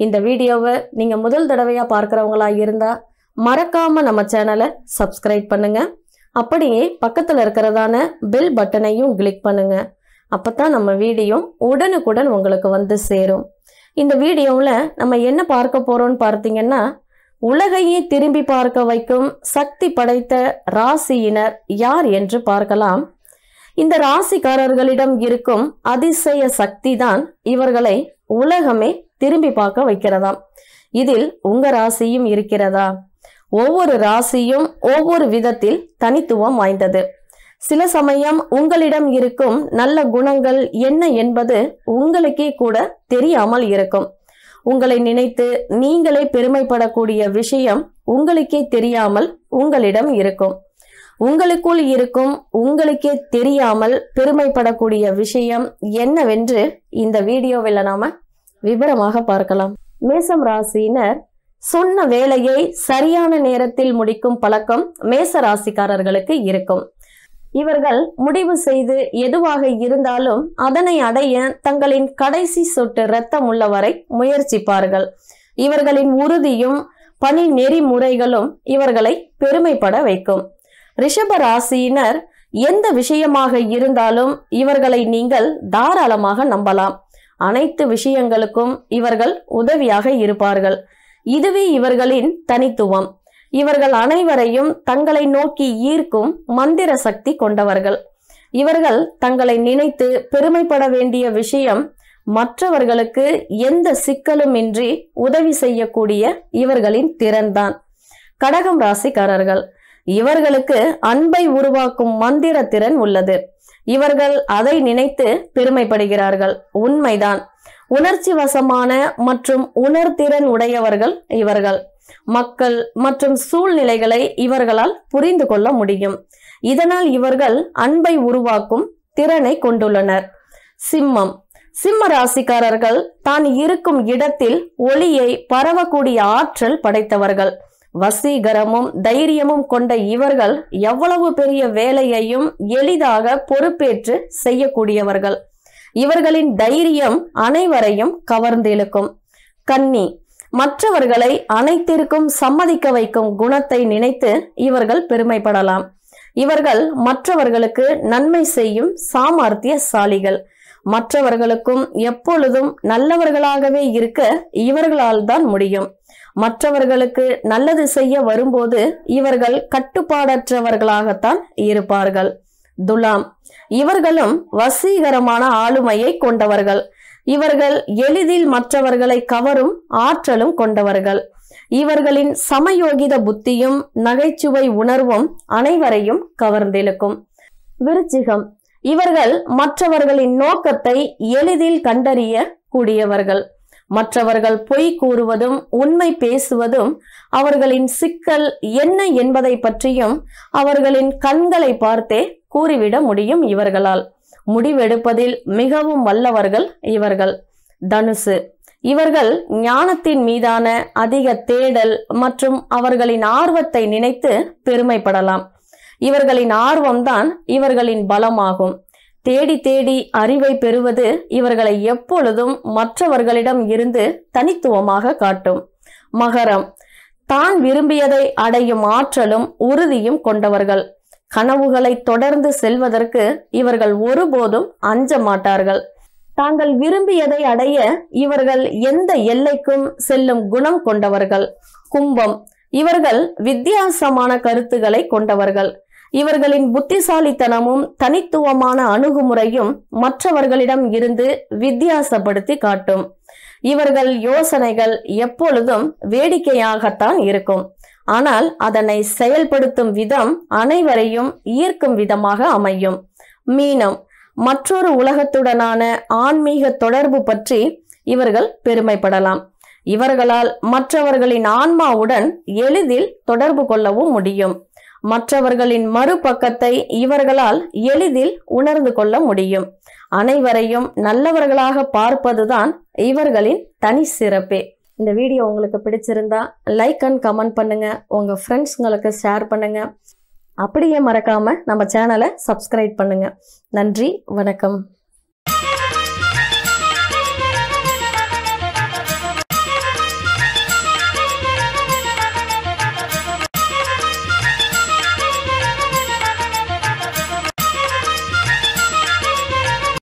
இந்த வீடியோவை நீங்க முதல் தடவையா பார்க்கறவங்களா இருந்தா மறக்காம நம்ம சேனலை சப்ஸ்கிரைப் பண்ணுங்க. அப்படியே பக்கத்துல இருக்கிறதான பெல் பட்டனையும் கிளிக் பண்ணுங்க. அப்பதான் நம்ம வீடியோ உடனுக்குடன் உங்களுக்கு வந்து சேரும். இந்த வீடியோவில் நம்ம என்ன பார்க்க போறோம்னு பார்த்தீங்கன்னா, உலகையே திரும்பி பார்க்க வைக்கும் சக்தி படைத்த ராசியினர் யார் என்று பார்க்கலாம். இந்த ராசிக்காரர்களிடம் இருக்கும் அதிசய சக்தி தான் இவர்களை உலகமே திரும்பி பார்க்க வைக்கிறதாம். இதில் உங்க ராசியும் இருக்கிறதா? ஒவ்வொரு ராசியும் ஒவ்வொரு விதத்தில் தனித்துவம் வாய்ந்தது. சில சமயம் உங்களிடம் இருக்கும் நல்ல குணங்கள் என்ன என்பது உங்களுக்கே கூட தெரியாமல் இருக்கும். உங்களை நினைத்து நீங்களே பெருமைப்படக்கூடிய விஷயம் உங்களுக்கே தெரியாமல் உங்களிடம் இருக்கும். உங்களுக்குள் இருக்கும் உங்களுக்கே தெரியாமல் பெருமைப்படக்கூடிய விஷயம் என்னவென்று இந்த வீடியோவில் நாம விவரமாக பார்க்கலாம். மேசம் ராசியினர் சொன்ன வேலையை சரியான நேரத்தில் முடிக்கும் பழக்கம் மேச ராசிக்காரர்களுக்கு இருக்கும். இவர்கள் முடிவு செய்து எதுவாக இருந்தாலும் அதனை அடைய தங்களின் கடைசி சொட்டு இரத்தம் உள்ளவரை முயற்சிப்பார்கள். இவர்களின் உறுதியும் பணி நெறிமுறைகளும் இவர்களை பெருமைப்பட வைக்கும். ரிஷப ராசியினர் எந்த விஷயமாக இருந்தாலும் இவர்களை நீங்கள் தாராளமாக நம்பலாம். அனைத்து விஷயங்களுக்கும் இவர்கள் உதவியாக இருப்பார்கள். இதுவே இவர்களின் தனித்துவம். இவர்கள் அனைவரையும் தங்களை நோக்கி ஈர்க்கும் மந்திர சக்தி கொண்டவர்கள். இவர்கள் தங்களை நினைத்து பெருமைப்பட வேண்டிய விஷயம் மற்றவர்களுக்கு எந்த சிக்கலும் இன்றி உதவி செய்யக்கூடிய இவர்களின் திறன்தான். கடகம் ராசிக்காரர்கள் இவர்களுக்கு அன்பை உருவாக்கும் மந்திர திறன் உள்ளது. இவர்கள் அதை நினைத்து பெருமைப்படுகிறார்கள். உண்மைதான். உணர்ச்சி வசமான மற்றும் உணர்திறன் உடையவர்கள் இவர்கள். மக்கள் மற்றும் சூழ்நிலைகளை இவர்களால் புரிந்து கொள்ள முடியும். இதனால் இவர்கள் அன்பை உருவாக்கும் திறனை கொண்டுள்ளனர். சிம்மம். சிம்ம ராசிக்காரர்கள் தான் இருக்கும் இடத்தில் ஒளியை பரவக்கூடிய ஆற்றல் படைத்தவர்கள். வசீகரமும் தைரியமும் கொண்ட இவர்கள் எவ்வளவு பெரிய வேலையையும் எளிதாக பொறுப்பேற்று செய்யக்கூடியவர்கள். இவர்களின் தைரியம் அனைவரையும் கவர்ந்திழுக்கும். கன்னி. மற்றவர்களை அனைத்திற்கும் சம்மதிக்க வைக்கும் குணத்தை நினைத்து இவர்கள் பெருமைப்படலாம். இவர்கள் மற்றவர்களுக்கு நன்மை செய்யும் சாமர்த்தியசாலிகள். மற்றவர்களுக்கும் எப்பொழுதும் நல்லவர்களாகவே இருக்க இவர்களால் தான் முடியும். மற்றவர்களுக்கு நல்லது செய்ய வரும்போது இவர்கள் கட்டுப்பாடற்றவர்களாகத்தான் இருப்பார்கள். துலாம். இவர்களும் வசீகரமான ஆளுமையை கொண்டவர்கள். இவர்கள் எளிதில் மற்றவர்களை கவரும் ஆற்றலும் கொண்டவர்கள். இவர்களின் சமயோகித புத்தியும் நகைச்சுவை உணர்வும் அனைவரையும் கவர்ந்திழுக்கும். விருச்சிகம். இவர்கள் மற்றவர்களின் நோக்கத்தை எளிதில் கண்டறிய கூடியவர்கள். மற்றவர்கள் பொய் கூறுவதும் உண்மை பேசுவதும் அவர்களின் சிக்கல் என்ன என்பதை பற்றியும் அவர்களின் கண்களை பார்த்தே கூறிவிட முடியும். இவர்களால் முடிவெடுப்பதில் மிகவும் வல்லவர்கள் இவர்கள். தனுசு. இவர்கள் ஞானத்தின் மீதான அதிக தேடல் மற்றும் அவர்களின் ஆர்வத்தை நினைத்து பெருமைப்படலாம். இவர்களின் ஆர்வம்தான் இவர்களின் பலமாகும். தேடி தேடி அறிவை பெறுவது இவர்களை எப்பொழுதும் மற்றவர்களிடம் இருந்து தனித்துவமாக காட்டும். மகரம். தான் விரும்பியதை அடையும் ஆற்றலும் உறுதியும் கொண்டவர்கள். கனவுகளை தொடர்ந்து செல்வதற்கு இவர்கள் ஒருபோதும் அஞ்ச மாட்டார்கள். தாங்கள் விரும்பியதை அடைய இவர்கள் எந்த எல்லைக்கும் செல்லும் குணம் கொண்டவர்கள். கும்பம். இவர்கள் வித்தியாசமான கருத்துக்களை கொண்டவர்கள். இவர்களின் புத்திசாலித்தனமும் தனித்துவமான அணுகுமுறையும் மற்றவர்களிடம் இருந்து வித்தியாசப்படுத்தி காட்டும். இவர்கள் யோசனைகள் எப்பொழுதும் வேடிக்கையாகத்தான் இருக்கும். ஆனால் அதனை செயல்படுத்தும் விதம் அனைவரையும் ஈர்க்கும் விதமாக அமையும். மீனம். மற்றொரு உலகத்துடனான ஆன்மீக தொடர்பு பற்றி இவர்கள் பெருமைப்படலாம். இவர்களால் மற்றவர்களின் ஆன்மாவுடன் எளிதில் தொடர்பு கொள்ளவும் முடியும். மற்றவர்களின் மறுபக்கத்தை இவர்களால் எளிதில் உணர்ந்து கொள்ள முடியும். அனைவரையும் நல்லவர்களாக பார்ப்பதுதான் இவர்களின் தனி சிறப்பே. இந்த வீடியோ உங்களுக்கு பிடிச்சிருந்தா லைக் அண்ட் கமெண்ட் பண்ணுங்க. உங்க ஃப்ரெண்ட்ஸ்ங்களுக்கு ஷேர் பண்ணுங்க. அப்படியே மறக்காம நம்ம சேனலை சப்ஸ்கிரைப் பண்ணுங்க. நன்றி, வணக்கம்.